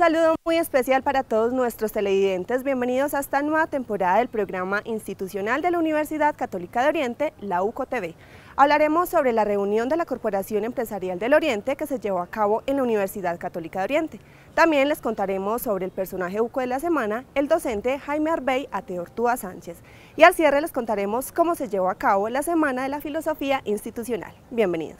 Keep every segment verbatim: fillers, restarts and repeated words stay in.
saludo muy especial para todos nuestros televidentes. Bienvenidos a esta nueva temporada del programa institucional de la Universidad Católica de Oriente, la U C O T V. Hablaremos sobre la reunión de la Corporación Empresarial del Oriente que se llevó a cabo en la Universidad Católica de Oriente. También les contaremos sobre el personaje U C O de la semana, el docente Jaime Arbey Ateortúa Sánchez. Y al cierre les contaremos cómo se llevó a cabo la Semana de la Filosofía Institucional. Bienvenidos.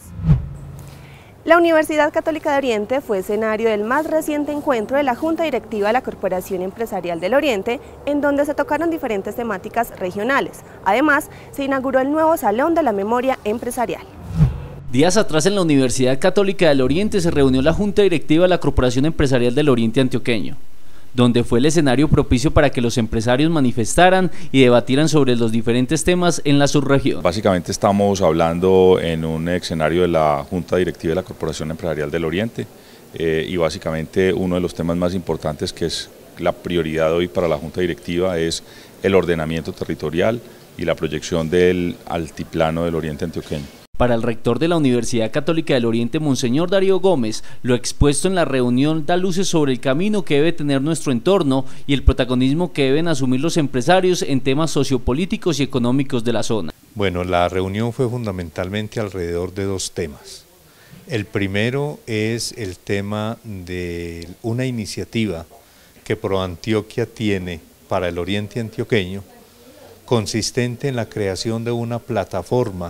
La Universidad Católica de Oriente fue escenario del más reciente encuentro de la Junta Directiva de la Corporación Empresarial del Oriente, en donde se tocaron diferentes temáticas regionales. Además, se inauguró el nuevo Salón de la Memoria Empresarial. Días atrás en la Universidad Católica del Oriente se reunió la Junta Directiva de la Corporación Empresarial del Oriente Antioqueño, donde fue el escenario propicio para que los empresarios manifestaran y debatieran sobre los diferentes temas en la subregión. Básicamente estamos hablando en un escenario de la Junta Directiva de la Corporación Empresarial del Oriente eh, y básicamente uno de los temas más importantes, que es la prioridad hoy para la Junta Directiva, es el ordenamiento territorial y la proyección del altiplano del Oriente Antioqueño. Para el rector de la Universidad Católica del Oriente, Monseñor Darío Gómez, lo expuesto en la reunión da luces sobre el camino que debe tener nuestro entorno y el protagonismo que deben asumir los empresarios en temas sociopolíticos y económicos de la zona. Bueno, la reunión fue fundamentalmente alrededor de dos temas. El primero es el tema de una iniciativa que ProAntioquia tiene para el Oriente Antioqueño, consistente en la creación de una plataforma,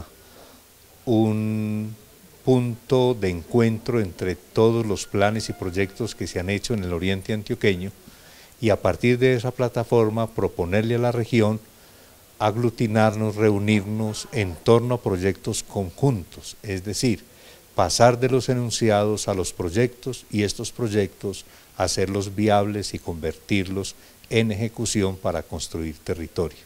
un punto de encuentro entre todos los planes y proyectos que se han hecho en el Oriente Antioqueño, y a partir de esa plataforma proponerle a la región aglutinarnos, reunirnos en torno a proyectos conjuntos, es decir, pasar de los enunciados a los proyectos y estos proyectos hacerlos viables y convertirlos en ejecución para construir territorio.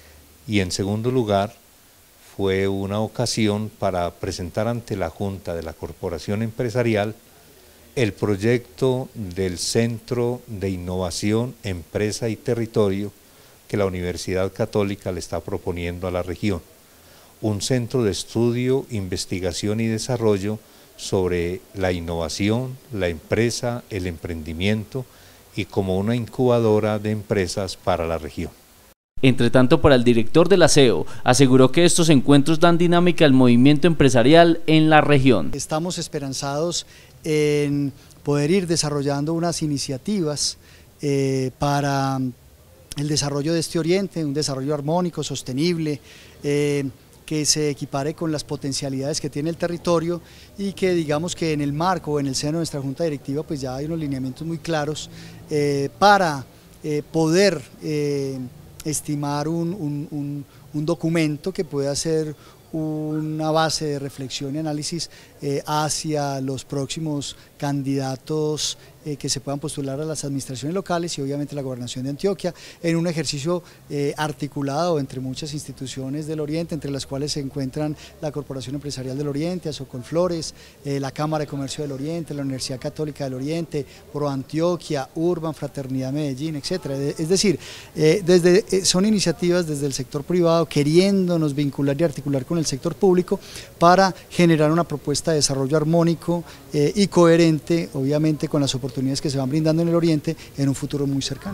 Y en segundo lugar, fue una ocasión para presentar ante la Junta de la Corporación Empresarial el proyecto del Centro de Innovación, Empresa y Territorio que la Universidad Católica le está proponiendo a la región. Un centro de estudio, investigación y desarrollo sobre la innovación, la empresa, el emprendimiento y como una incubadora de empresas para la región. Entre tanto, para el director del aseo, aseguró que estos encuentros dan dinámica al movimiento empresarial en la región. Estamos esperanzados en poder ir desarrollando unas iniciativas eh, para el desarrollo de este Oriente, un desarrollo armónico, sostenible, eh, que se equipare con las potencialidades que tiene el territorio y que digamos que en el marco o en el seno de nuestra Junta Directiva pues ya hay unos lineamientos muy claros eh, para eh, poder eh, estimar un, un, un, un documento que pueda ser una base de reflexión y análisis eh, hacia los próximos candidatos eh, que se puedan postular a las administraciones locales y obviamente la gobernación de Antioquia, en un ejercicio eh, articulado entre muchas instituciones del Oriente, entre las cuales se encuentran la Corporación Empresarial del Oriente, Asocolflores, eh, la Cámara de Comercio del Oriente, la Universidad Católica del Oriente, ProAntioquia, Urban, Fraternidad Medellín, etcétera. Es decir, eh, desde, eh, son iniciativas desde el sector privado queriéndonos vincular y articular con el sector público para generar una propuesta de desarrollo armónico eh, y coherente, obviamente con las oportunidades que se van brindando en el Oriente en un futuro muy cercano.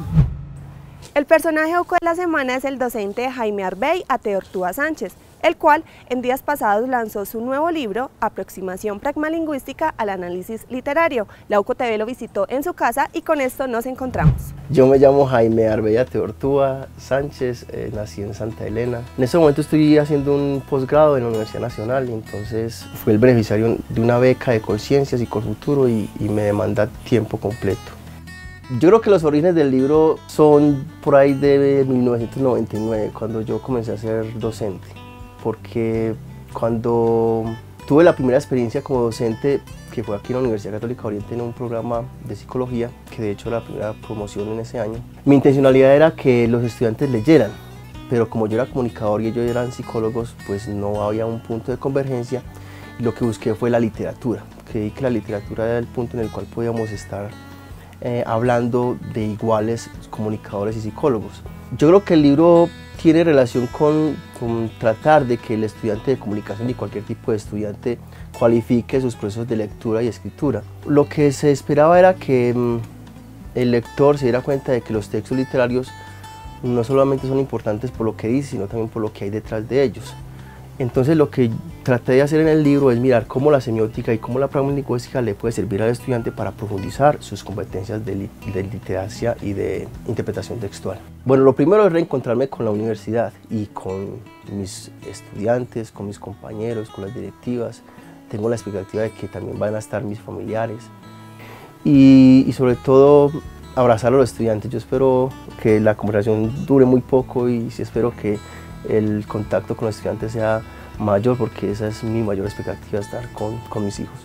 El personaje U C O de la semana es el docente Jaime Arbey Ateortúa Sánchez, el cual en días pasados lanzó su nuevo libro, Aproximación Pragmalingüística al Análisis Literario. La U C O T V lo visitó en su casa y con esto nos encontramos. Yo me llamo Jaime Arbey Ateortúa Sánchez, eh, nací en Santa Elena. En este momento estoy haciendo un posgrado en la Universidad Nacional, y entonces fui el beneficiario de una beca de Colciencias y Colfuturo y, y me demanda tiempo completo. Yo creo que los orígenes del libro son por ahí de mil novecientos noventa y nueve, cuando yo comencé a ser docente, porque cuando tuve la primera experiencia como docente, que fue aquí en la Universidad Católica de Oriente en un programa de psicología, que de hecho era la primera promoción en ese año, mi intencionalidad era que los estudiantes leyeran, pero como yo era comunicador y ellos eran psicólogos, pues no había un punto de convergencia, y lo que busqué fue la literatura. Creí que la literatura era el punto en el cual podíamos estar eh, hablando de iguales comunicadores y psicólogos. Yo creo que el libro tiene relación con, con tratar de que el estudiante de comunicación y cualquier tipo de estudiante cualifique sus procesos de lectura y escritura. Lo que se esperaba era que, el lector se diera cuenta de que los textos literarios no solamente son importantes por lo que dice, sino también por lo que hay detrás de ellos. Entonces lo que traté de hacer en el libro es mirar cómo la semiótica y cómo la pragmalingüística le puede servir al estudiante para profundizar sus competencias de, li de literacia y de interpretación textual. Bueno, lo primero es reencontrarme con la universidad y con mis estudiantes, con mis compañeros, con las directivas. Tengo la expectativa de que también van a estar mis familiares y, y sobre todo abrazar a los estudiantes. Yo espero que la conversación dure muy poco y sí espero que el contacto con los estudiantes sea mayor, porque esa es mi mayor expectativa, estar con, con mis hijos.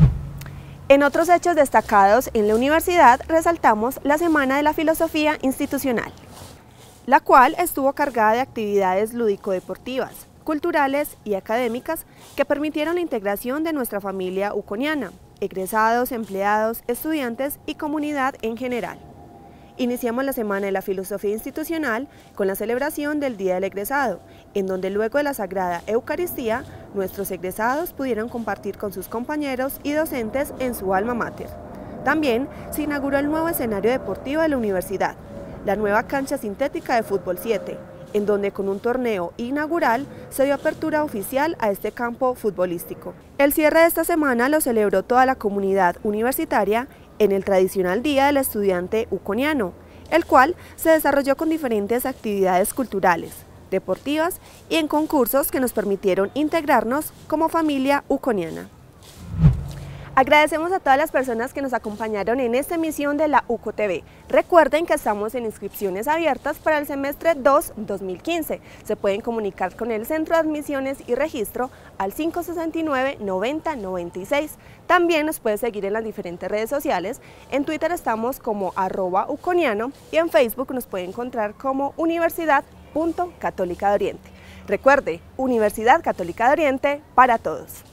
En otros hechos destacados en la universidad resaltamos la Semana de la Filosofía Institucional, la cual estuvo cargada de actividades lúdico-deportivas, culturales y académicas que permitieron la integración de nuestra familia uconiana, egresados, empleados, estudiantes y comunidad en general. Iniciamos la Semana de la Filosofía Institucional con la celebración del Día del Egresado, en donde luego de la Sagrada Eucaristía, nuestros egresados pudieron compartir con sus compañeros y docentes en su alma mater. También se inauguró el nuevo escenario deportivo de la universidad, la nueva cancha sintética de Fútbol siete, en donde con un torneo inaugural se dio apertura oficial a este campo futbolístico. El cierre de esta semana lo celebró toda la comunidad universitaria en el tradicional Día del Estudiante Uconiano, el cual se desarrolló con diferentes actividades culturales, deportivas y en concursos que nos permitieron integrarnos como familia uconiana. Agradecemos a todas las personas que nos acompañaron en esta emisión de la UCOTV. Recuerden que estamos en inscripciones abiertas para el semestre dos dos mil quince. Se pueden comunicar con el Centro de Admisiones y Registro al cinco sesenta y nueve, noventa, noventa y seis. También nos puede seguir en las diferentes redes sociales. En Twitter estamos como arroba uconiano y en Facebook nos puede encontrar como Universidad Católica de Oriente. Recuerde, Universidad Católica de Oriente para todos.